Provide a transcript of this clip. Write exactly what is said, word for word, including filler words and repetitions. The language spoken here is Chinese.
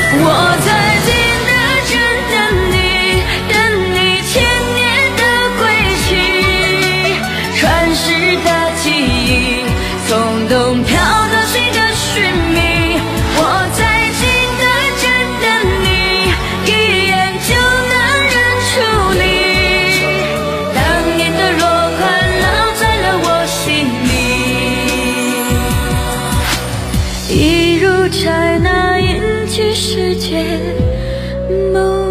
我在记得真等你，等你千年的归期，传世的记忆，从东飘到西的寻觅。我在记得真等你，一眼就能认出你，当年的若款烙在了我心里，一如刹那引起世界梦。